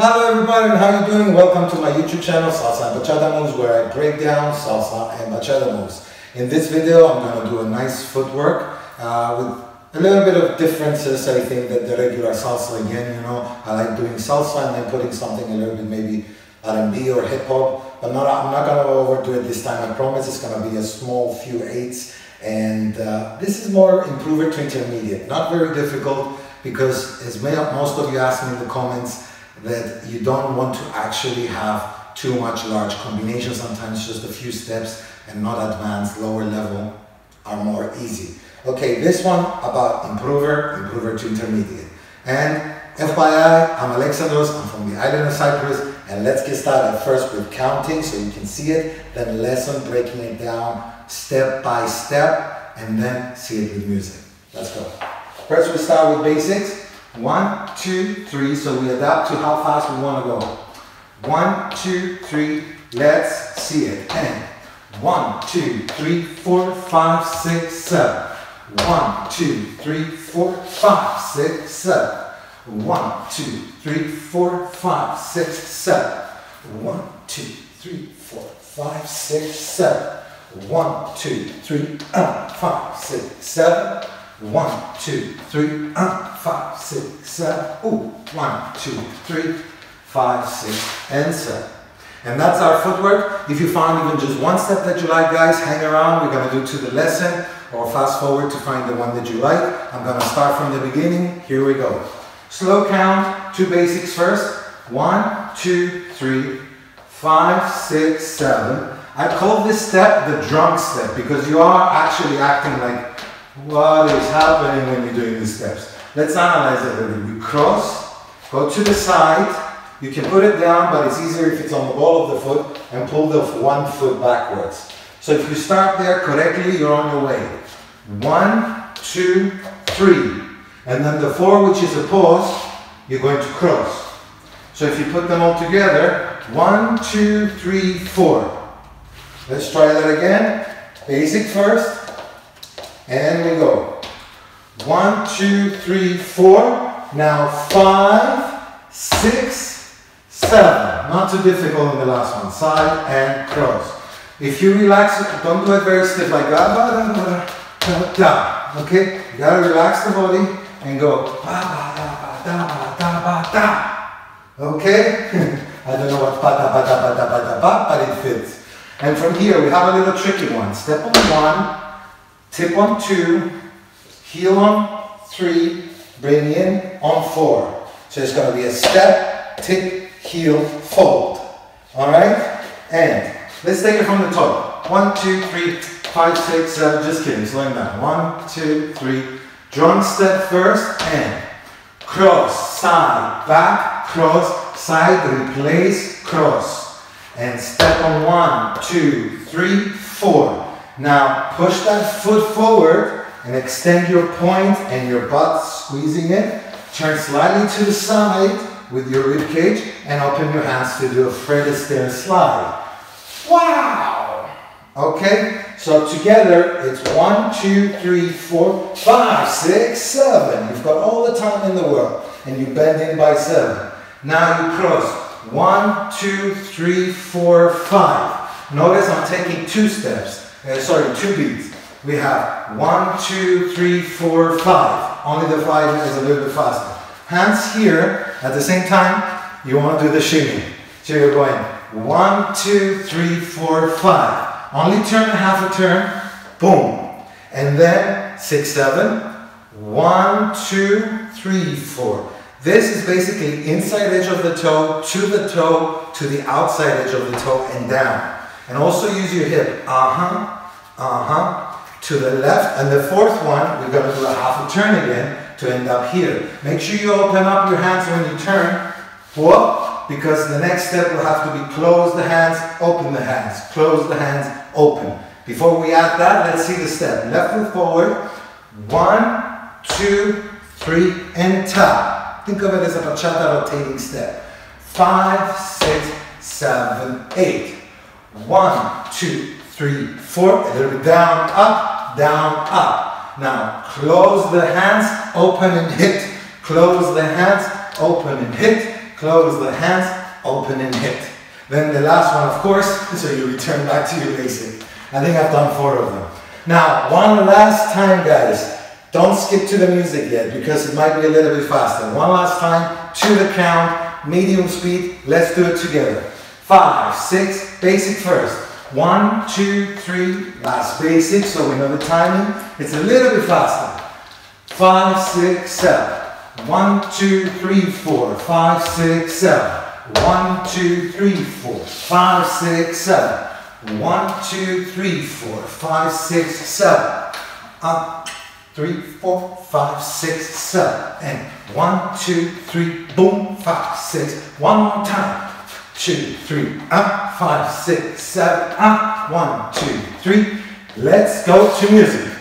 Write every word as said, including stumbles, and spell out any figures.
Hello everybody, and how you doing? Welcome to my YouTube channel, Salsa and Bachata Moves, where I break down salsa and bachata moves. In this video, I'm going to do a nice footwork uh, with a little bit of differences, I think, that the regular salsa. Again, you know, I like doing salsa and then putting something a little bit maybe R and B or hip hop, but not, I'm not going to overdo it this time. I promise it's going to be a small few eights, and uh, this is more improver to intermediate. Not very difficult, because as may, most of you asked me in the comments, that you don't want to actually have too much large combinations. Sometimes just a few steps and not advanced, lower level are more easy. Okay, this one about improver, improver to intermediate. And F Y I, I'm Alexandros, I'm from the island of Cyprus, and let's get started first with counting so you can see it, then lesson breaking it down step by step, and then see it with music. Let's go. First we start with basics. One, two, three, so we adapt to how fast we want to go. One, two, three, let's see it. And one, two, three, four, five, six, seven. One, two, three, four, five, six, seven. One, two, three, four, five, six, seven. One, two, three, four, five, six, seven. One, two, three, uh, five, six, seven. One, two, three, uh, five, six, seven. Ooh, one, two, three, five, six, and seven. And that's our footwork. If you found even just one step that you like, guys, hang around. We're going to do to the lesson, or fast forward to find the one that you like. I'm going to start from the beginning. Here we go. Slow count, two basics first. One, two, three, five, six, seven. I call this step the drunk step, because you are actually acting like, what is happening when you're doing these steps? Let's analyze it a little. You cross, go to the side. You can put it down, but it's easier if it's on the ball of the foot, and pull the one foot backwards. So if you start there correctly, you're on your way. One, two, three. And then the four, which is a pause, you're going to cross. So if you put them all together, one, two, three, four. Let's try that again. Basic first. And we go. One, two, three, four. Now five, six, seven. Not too difficult in the last one. Side and cross. If you relax, don't do it very stiff like that. Okay? You gotta relax the body and go. Okay? I don't know what pata pata pata pata pata, but it fits. And from here we have a little tricky one. Step on one. Tip on two, heel on three, bring in on four. So it's going to be a step, tip, heel, fold. Alright? And let's take it from the top. One, two, three, five, six, seven. Just kidding, slowing down. One, two, three. Drunk step first and cross, side, back, cross, side, replace, cross. And step on one, two, three, four. Now push that foot forward and extend your point and your butt, squeezing it. Turn slightly to the side with your rib cage and open your hands to do a Fred Astaire slide. Wow! Okay, so together it's one, two, three, four, five, six, seven. You've got all the time in the world, and you bend in by seven. Now you cross. One, two, three, four, five. Notice I'm taking two steps. Uh, sorry, two beats. We have one, two, three, four, five. Only the five is a little bit faster. Hands here. At the same time, you want to do the shimmy. So you're going one, two, three, four, five. Only turn half a turn. Boom. And then six, seven. One, two, three, four. This is basically inside edge of the toe to the toe to the outside edge of the toe and down. And also use your hip, uh-huh, uh-huh, to the left. And the fourth one, we're going to do a half a turn again to end up here. Make sure you open up your hands when you turn, whoop, because the next step will have to be close the hands, open the hands, close the hands, open. Before we add that, let's see the step. Left foot forward, one, two, three, and tap. Think of it as a bachata rotating step. Five, six, seven, eight. One, two, three, four. A little bit down, up, down, up. Now close the hands, open and hit. Close the hands, open and hit. close the hands, open and hit. Then the last one, of course, so you return back to your basic. I think I've done four of them. Now, one last time, guys. Don't skip to the music yet because it might be a little bit faster. One last time, to the count, medium speed. Let's do it together. Five, six, basic first. One, two, three, last basic, so we know the timing. It's a little bit faster. Five, six, seven. One, two, three, four. Five, six, seven. One, two, three, four. Five, six, seven. One, two, three, four. Five, six, seven. Up, three, four, five, six, seven. And one, two, three, boom, five, six. One more time. Two, three, up, five, six, seven, up. One, two, three. Let's go to music.